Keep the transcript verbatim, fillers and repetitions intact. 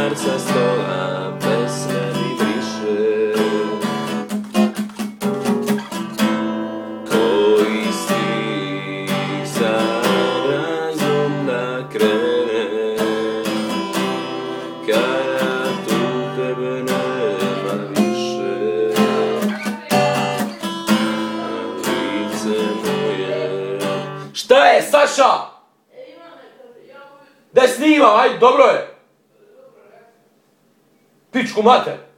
Car sa stola pesme mi briše. Koji stih sa razom da krene, kada tu tebe nema više. Lice moje. Šta je, Saša? Daj snimam, ajde, dobro je. Pičku mater.